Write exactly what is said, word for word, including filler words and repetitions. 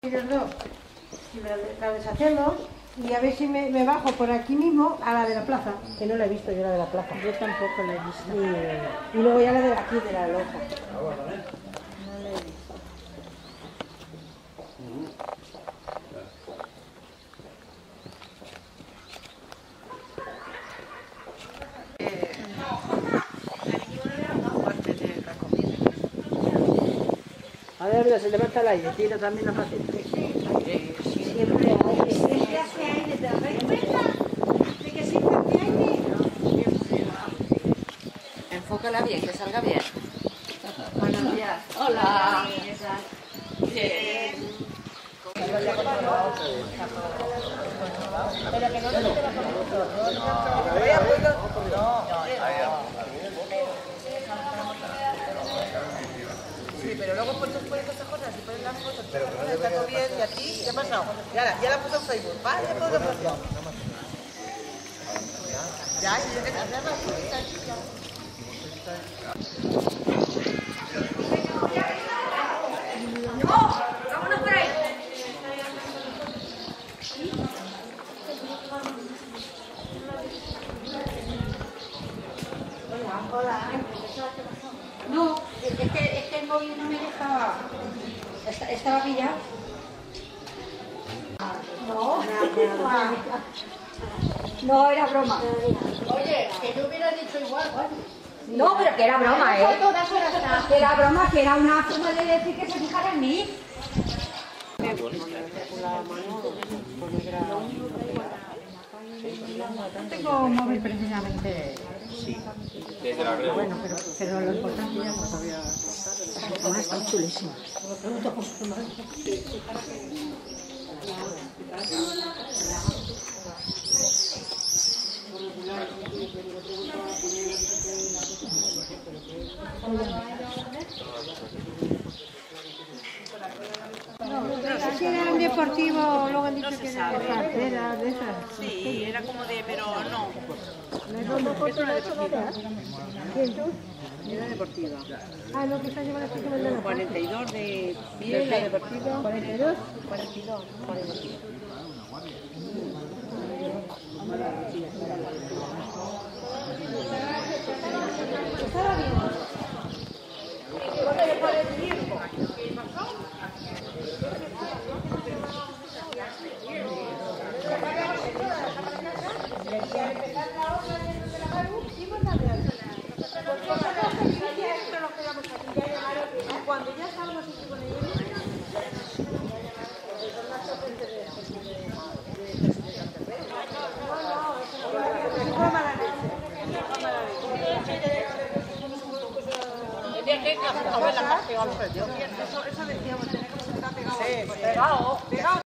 Los dos, la deshacemos y a ver si me, me bajo por aquí mismo a la de la plaza, que no la he visto yo la de la plaza. Yo tampoco la he visto. Y, y luego ya la de aquí, de la loja. No la he visto. A ver, mira, se levanta el aire, tira también la faceta. Siempre hay, siempre hace aire, ¿te das cuenta? De que siempre hace aire. Enfócala bien, que salga bien. Buenos días. Hola. Bien. Pero que no se te va Sí, pero luego pues tú pones esas cosas y pones las fotos, pero que no está todo bien y a ti, ¿qué ha pasado? Ya la, ya la puso en Facebook, ¿vale? Ya puedo ponerlo. Ya, y yo que te hace más cosas. ¡Vámonos por ahí! Hola, no, es que, es que el móvil no me dejaba, estaba pillado. No, no, era broma. Oye, que yo hubiera dicho igual, ¿vale? No, pero que era broma, ¿eh? Que era broma, que era una forma de decir que se fijara en mí. No tengo móvil precisamente. Sí, desde la red. Bueno, pero, pero lo importante ya no sabía. Además están chulísimas. Si era un deportivo, luego han dicho que era de cartera, de esas. Sí, era como de, pero no. ¿Es una deportiva? ¿Quién tú? Era deportiva. Ah, no, que está llevando esta semana. cuarenta y dos de piel, la deportiva. ¿cuarenta y dos? cuarenta y dos. Cuando ya estábamos aquí con ellos, eso decíamos, tenemos que estar pegados. Sí, pegado, pegado.